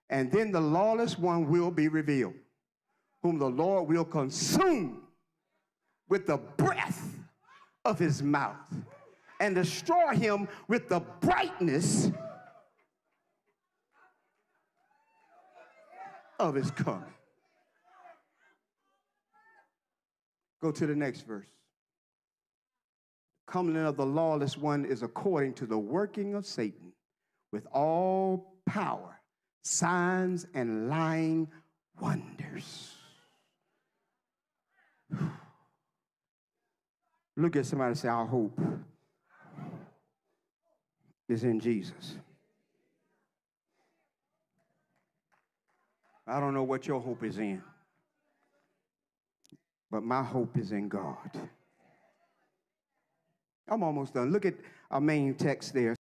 And then the lawless one will be revealed, whom the Lord will consume with the breath of his mouth and destroy him with the brightness of his coming. Go to the next verse. Coming of the lawless one is according to the working of Satan with all power, signs, and lying wonders. Look at somebody and say, our hope is in Jesus. I don't know what your hope is in, but my hope is in God. I'm almost done. Look at our main text there.